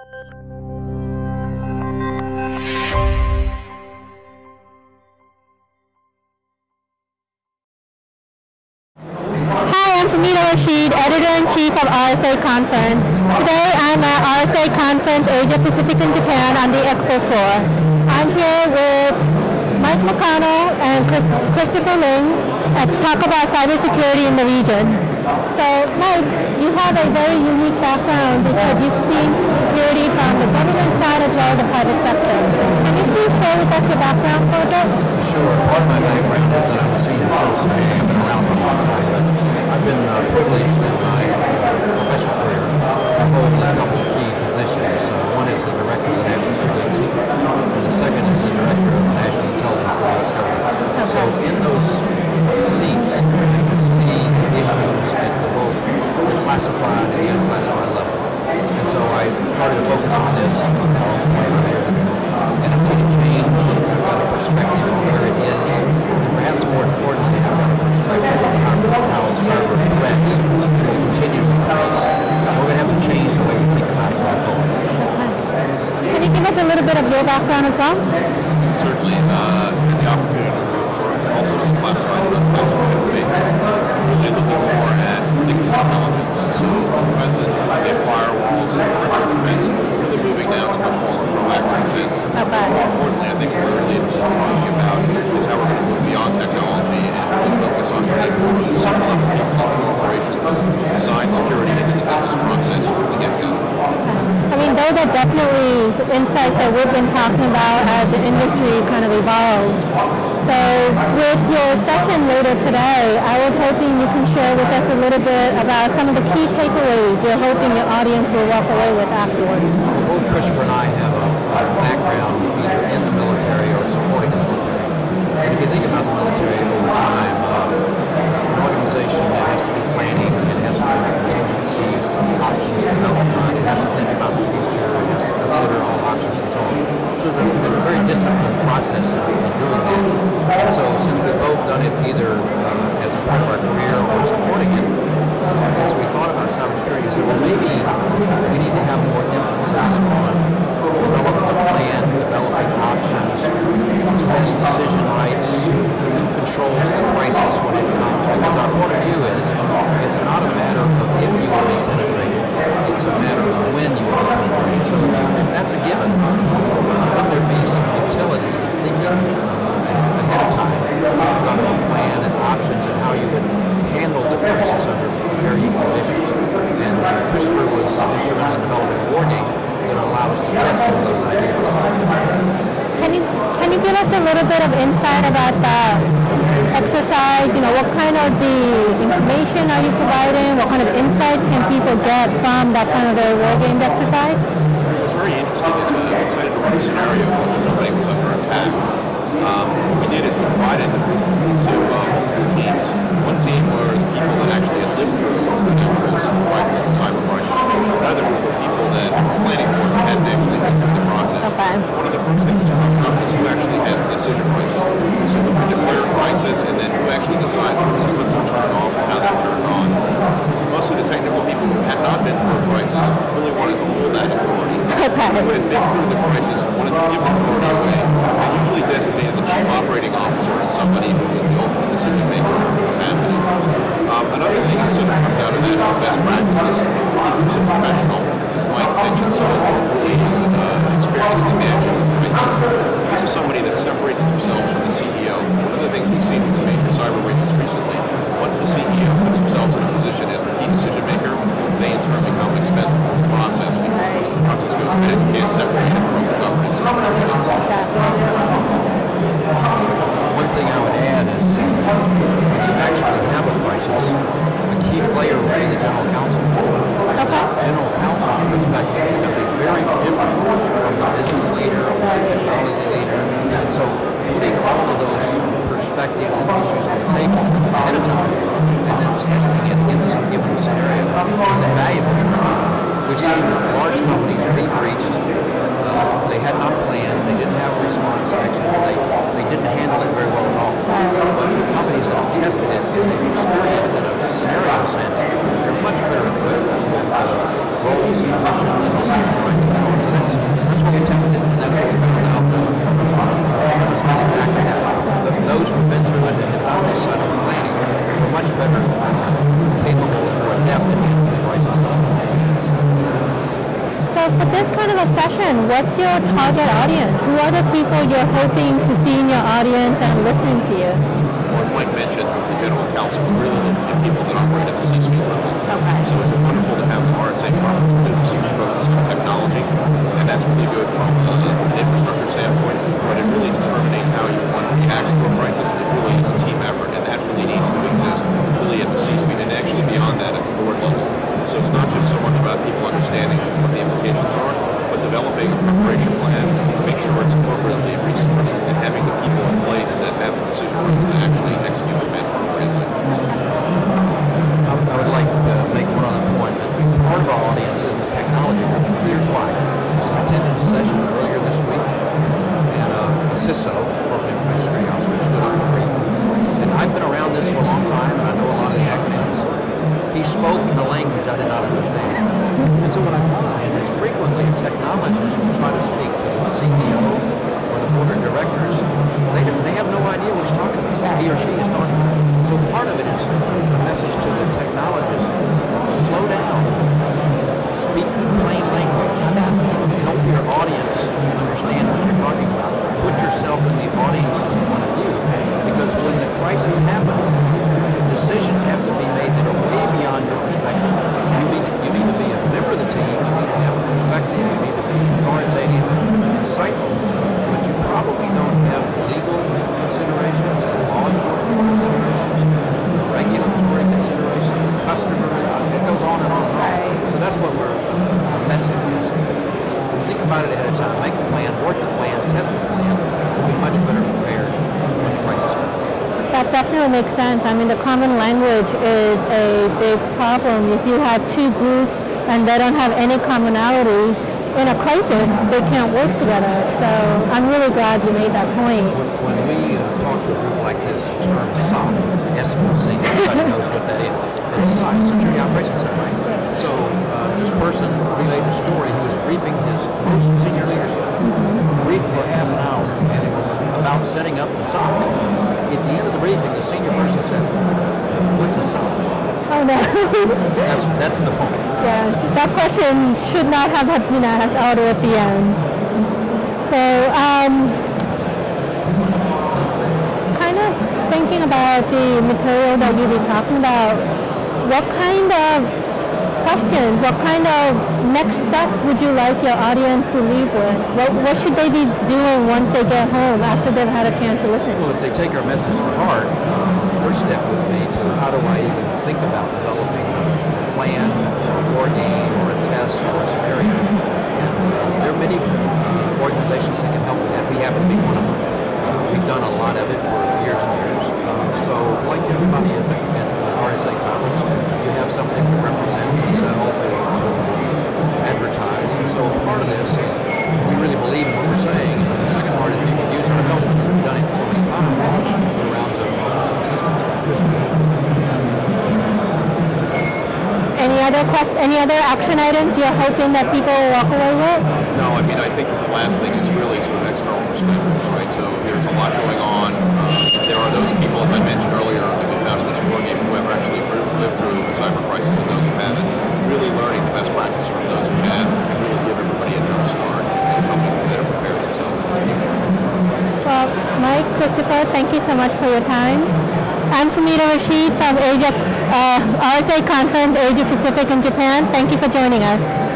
Hi, I'm Fahmida Rashid, Editor-in-Chief of RSA Conference. Today I'm at RSA Conference Asia Pacific and Japan on the Expo floor. I'm here with McConnell and Christopher Ling to talk about cybersecurity in the region. So, Mike, you have a very unique background because you've seen security from the government side as well as the private sector. Can you please share with us your background for a bit? Sure. Part of my background is that I'm a senior associate. I've been around for a long time, but I've been privileged in my professional career to hold a couple of key positions. One is the Director of the National Security, and the second is the Director of the National Intelligence for U.S. Government. So in those seats, you can see issues at both the classified and the unclassified level. And so I started to focus on this 25 years ago, and I've seen it change. I've got a perspective on where it is, and perhaps more importantly, I've got a perspective on how cyber threats continue to increase. We're going to have to change the way we think about it going forward. Can you give us a little bit of your background as well? Certainly, the opportunity to work for also in classified and unclassified spaces. Really looking more at liquid intelligence. So rather than just looking at firewalls and perimeter defense, really moving now to much more proactive defense. More importantly, I think what we're really interested in talking about is how we're going to move beyond technology and really focus on bringing more of the level of people in corporations, design security into the business process from the get-go. I mean, those are definitely the insights that we've been talking about as the industry kind of evolves. So with your session later today, I was hoping you can share with us a little bit about some of the key takeaways you're hoping your audience will walk away with afterwards. Both Christopher and I have a background either in the military or supporting the military. And if you think about the military over time, an organization that has to be planning, it has to be contingency, options development, it has to think about the future, it has to consider all options and so on. So there's a very disciplined process in doing that. And so since we've both done it either as a part of our career or supporting it, as we thought about cybersecurity, we said, well, maybe we need to have more emphasis on developing a plan, developing options, who has decision rights, who controls the crisis when it comes. Because our point of view is, it's not a matter of if you will be penetrated, it's a matter of when you will be penetrated. So if that's a given, would there be some utility in thinking ahead of time about a plan and options and how you would handle the crisis under varying conditions? And Christopher was instrumental in developing a war game that allowed us to test some of those ideas. Can you give us a little bit of insight about the exercise? You know, what kind of the information are you providing? What kind of insight can people get from that kind of a war game exercise? What's very interesting is we decided to run a scenario in which nobody was under attack. What we did is we provided to multiple teams. One team were the people that actually had lived through the actual cyber crisis. Another group were people that were planning for it and hadn't actually been through the process. One of the first things that comes up is who actually has the decision rights. So who can declare a crisis and then who actually decides when systems are turned off and how they're turned on. Most of the technical people who had not been through a crisis really wanted to hold that authority. Who had been through the crisis wanted to give authority away and usually designated the chief operating officer as somebody who was the ultimate decision maker of what was happening. Another thing that sort of comes out of that is best practices. Who's a professional, as Mike mentioned, someone who really has experience in managing crises. This is somebody that separates themselves from the CEO. One of the things we've seen with the major cyber breaches recently, once the CEO puts themselves in a position as the key decision maker, they in turn become expendable in the process, because once the process goes bad, you can't separate it from the governance of the One thing I would add is when you actually have a crisis, a key player will be the general counsel. The general counsel's perspective is going to be very different from the business leader or the technology leader. And so putting all of those perspectives and issues on the table ahead of time and then testing it against some given scenario is invaluable. We've seen large companies be breached. They had not planned. They didn't have a response action. They didn't handle it very well at all. But for companies that have tested it and they've experienced it in a scenario sense, they're much better equipped with roles and missions and decision rights and so on. for this kind of a session, what's your target audience? Who are the people you're hoping to see in your audience and listening to you? Well, as Mike mentioned, the general counsel, we're really looking at people that operate at the C-suite level. Okay. So it's wonderful to have the RSA Conference. There's a huge focus on technology, and that's really good from an infrastructure standpoint. But in really determining how you want to react to a crisis, it really is a team effort, and that really needs to exist really at the C-suite and actually beyond that at the board level. So it's not just so much about people understanding what the implications are, but developing a preparation plan, make sure it's appropriately resourced, and having the people in place that have the decision rights to actually execute the event appropriately. I would like to make one other point. That part of our audience is the technology. Here's why. I attended a session earlier this week, and a CISO, Corporate Information Security Officer, stood up and briefed. And I've been around this for a long time, and I know a lot of the acronyms. He spoke in a language I did not understand. And so what I find is frequently technologists will try to speak to the CEO or the board of directors. They have no idea what he's talking about. He or she is talking about. So part of it is a message to the technologists: slow down, speak plain language, help your audience understand what you're talking about. Put yourself in the audience's point of view, because when the crisis happens, decisions have to be made that are way beyond your perspective. You need to be a member of the team, you need to have a perspective, you need to be authoritative and insightful, but you probably don't have the legal considerations, the law enforcement considerations, the regulatory considerations, the customer, it goes on and on and on. So that's what our message is. Think about it ahead of time, make the plan, work the plan, test the plan, you'll be much better prepared when the crisis comes. That definitely makes sense. I mean, the common language is a big problem. If you have two groups and they don't have any commonality in a crisis, they can't work together. So I'm really glad you made that point. When we talk to a group like this, the term SOC, S-O-C, everybody knows what that is. It's SOC, Security Operations Center, right? So this person relayed a story. He was briefing his most senior leadership, briefed for half an hour, and it was about setting up the SOC. At the end of the briefing, the senior person said, "What's a SOC?" Oh no. That's the point. Yes, that question should not have been asked out at the end. So, kind of thinking about the material that you'll be talking about, what kind of questions, what kind of next steps would you like your audience to leave with? What should they be doing once they get home after they've had a chance to listen? Well, if they take our message to heart, the first step would be to how do I even think about developing a plan, or a war game, or a test, or a scenario. And there are many organizations that can help with that. We happen to be one of them. We've done a lot of it for years and years. So like everybody in the RSA Conference, you have something to represent, to sell, to advertise. And so part of this is we really believe in what we're saying. And the second part is we can use our development. We've done it so many times around the systems. Any other action items you're hoping that people will walk away with? No, I mean, I think that the last thing is really sort of external perspectives, right? So there's a lot going on. There are those people, as I mentioned earlier, that we found in this war game who have actually lived through a cyber crisis and those who haven't. Really learning the best practice from those who have and really give everybody a jump start and help them better prepare themselves for the future. Well, Mike, Christopher, thank you so much for your time. I'm Fahmida Rashid from RSA Conference Asia Pacific in Japan. Thank you for joining us.